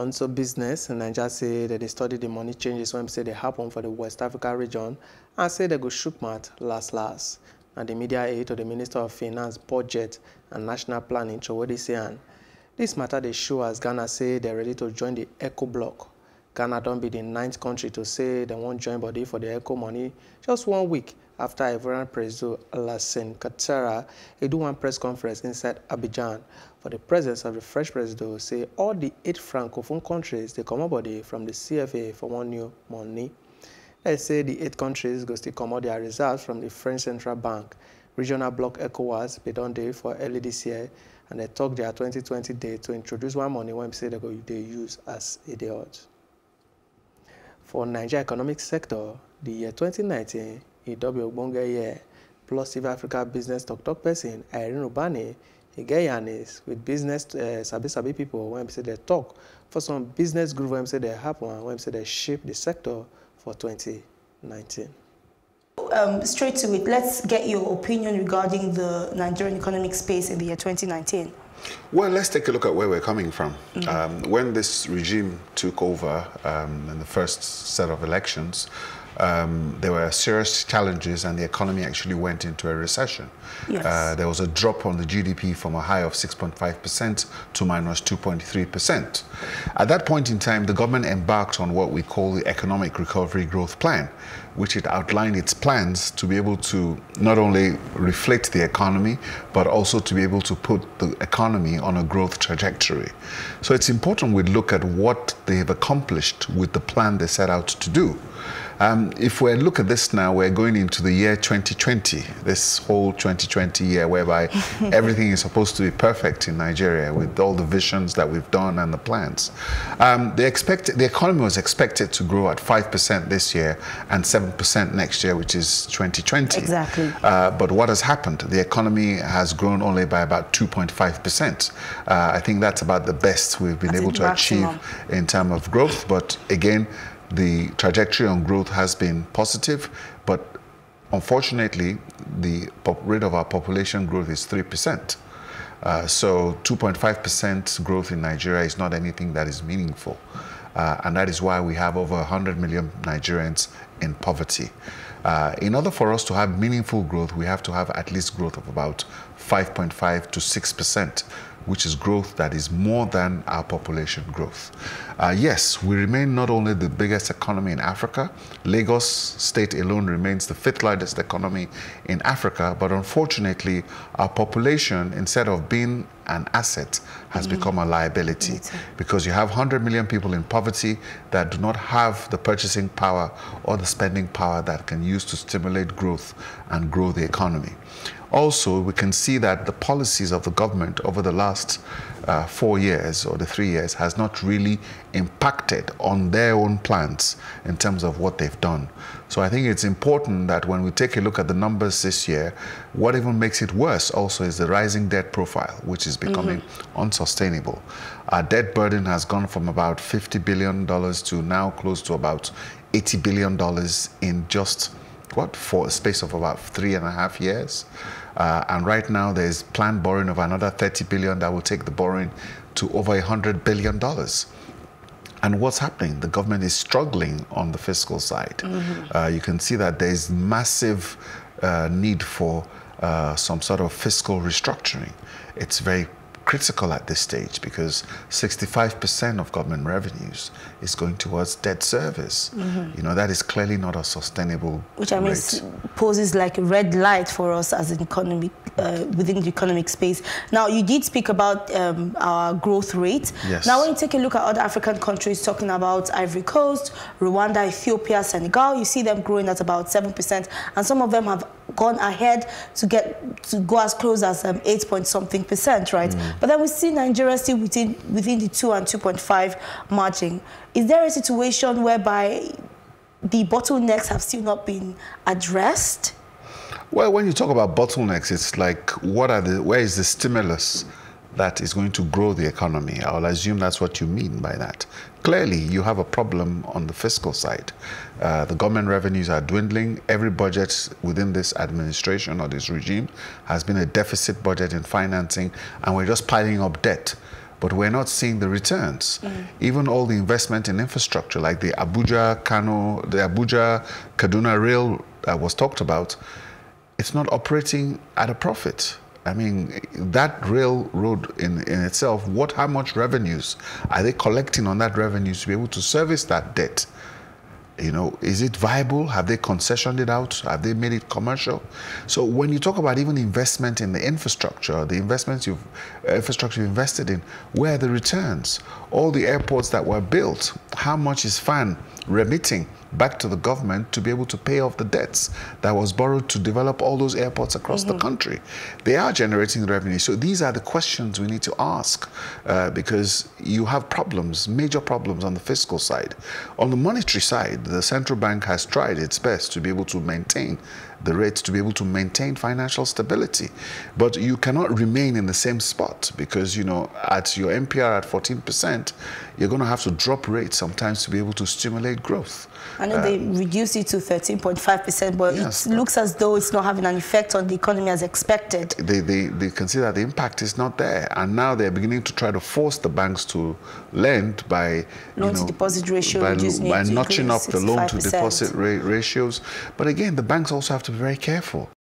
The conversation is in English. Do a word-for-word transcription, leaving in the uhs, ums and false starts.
so business, Nigeria say that they study the money changes when say they happen for the West Africa region and say they go shook mouth last last. And the media aide to the Minister of Finance, Budget and National Planning, Chowodi Sian. This matter they show as Ghana say they're ready to join the ECO bloc. Ghana don't be the ninth country to say they won't join body for the ECO money just one week after Ivorian President Alassane Ouattara do one press conference inside Abidjan for the presence of the French president say all the eight francophone countries they come body from the C F A for one new money. Let's say the eight countries go still come out their results from the French Central Bank. Regional bloc ECOWAS they done day for early this year and they talk their twenty twenty date to introduce one money when say they go they use as idiot. For Nigeria economic sector, the year twenty nineteen a double Ogbonge year, plus South Africa business talk talk person Irene Ubani, he get yanis with business uh, sabi sabi people when say they talk for some business group when say they happen when say they shape the sector for twenty nineteen. Um, straight to it, let's get your opinion regarding the Nigerian economic space in the year twenty nineteen. Well, let's take a look at where we're coming from. Mm-hmm. um, when this regime took over um, in the first set of elections, Um, there were serious challenges and the economy actually went into a recession. Yes. Uh, there was a drop on the G D P from a high of six point five percent to minus two point three percent. At that point in time, the government embarked on what we call the Economic Recovery Growth Plan, which it outlined its plans to be able to not only reflect the economy, but also to be able to put the economy on a growth trajectory. So it's important we look at what they have accomplished with the plan they set out to do. Um, if we look at this now, we're going into the year twenty twenty, this whole twenty twenty year whereby everything is supposed to be perfect in Nigeria with all the visions that we've done and the plans. Um, they expect, the economy was expected to grow at five percent this year and seven percent next year, which is twenty twenty. Exactly. Uh, but what has happened? The economy has grown only by about two point five percent. Uh, I think that's about the best we've been That's able to maximum. achieve in terms of growth. But again, the trajectory on growth has been positive, but unfortunately, the pop rate of our population growth is three percent. Uh, so two point five percent growth in Nigeria is not anything that is meaningful. Uh, and that is why we have over one hundred million Nigerians in poverty. Uh, in order for us to have meaningful growth, we have to have at least growth of about five point five to six percent, which is growth that is more than our population growth. Uh, yes, we remain not only the biggest economy in Africa, Lagos state alone remains the fifth largest economy in Africa, but unfortunately, our population, instead of being an asset, has mm-hmm. become a liability because you have one hundred million people in poverty that do not have the purchasing power or the spending power that can use to stimulate growth and grow the economy. Also, we can see that the policies of the government over the last uh, four years or the three years has not really impacted on their own plans in terms of what they've done. So I think it's important that when we take a look at the numbers this year, what even makes it worse also is the rising debt profile, which is becoming mm-hmm. unsustainable. Our debt burden has gone from about fifty billion dollars to now close to about eighty billion dollars in just, what, for a space of about three and a half years. Uh, and right now there's planned borrowing of another thirty billion dollars that will take the borrowing to over one hundred billion dollars. And what's happening? The government is struggling on the fiscal side. Mm-hmm. uh, you can see that there's massive uh, need for uh, some sort of fiscal restructuring. It's very critical at this stage because sixty-five percent of government revenues is going towards debt service. Mm-hmm. You know, that is clearly not a sustainable Which I mean rate. poses like a red light for us as an economic, uh, within the economic space. Now, you did speak about um, our growth rate. Yes. Now, when you take a look at other African countries, talking about Ivory Coast, Rwanda, Ethiopia, Senegal, you see them growing at about seven percent, and some of them have gone ahead to get to go as close as um, eight point something percent, right? Mm. But then we see Nigeria still within within the two and two point five margin. Is there a situation whereby the bottlenecks have still not been addressed? Well, when you talk about bottlenecks, it's like, what are the, where is the stimulus that is going to grow the economy? I'll assume that's what you mean by that. Clearly, you have a problem on the fiscal side. Uh, the government revenues are dwindling. Every budget within this administration or this regime has been a deficit budget in financing, and we're just piling up debt. but we're not seeing the returns. Mm. Even all the investment in infrastructure, like the Abuja Kano, the Abuja Kaduna Rail that was talked about, it's not operating at a profit. I mean, that railroad in, in itself, what, how much revenues are they collecting on that revenue to be able to service that debt? You know, is it viable? Have they concessioned it out? Have they made it commercial? So when you talk about even investment in the infrastructure, the investments you've, uh, infrastructure you've invested in, where are the returns? All the airports that were built, how much is F A N remitting back to the government to be able to pay off the debts that was borrowed to develop all those airports across mm-hmm. the country? They are generating revenue. So these are the questions we need to ask uh, because you have problems, major problems on the fiscal side. On the monetary side, the central bank has tried its best to be able to maintain the rates, to be able to maintain financial stability. But you cannot remain in the same spot because, you know, at your M P R at fourteen percent, you're going to have to drop rates sometimes to be able to stimulate growth. I know uh, they reduced it to thirteen point five percent, but yes, it looks as though it's not having an effect on the economy as expected. They, they, they consider the impact is not there. And now they're beginning to try to force the banks to lend by, loan to deposit ratio, by, by to notching up the loan to deposit sixty-five percent ratios. But again, the banks also have to be very careful.